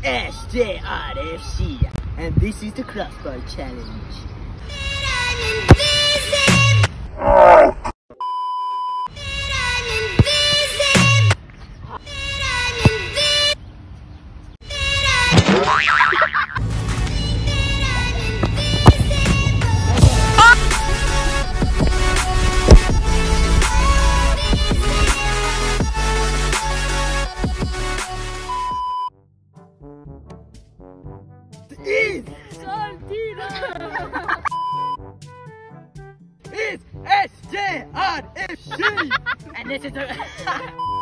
Sjrfc, and this is the Crossbar challenge. Is Sjrfc, and this is the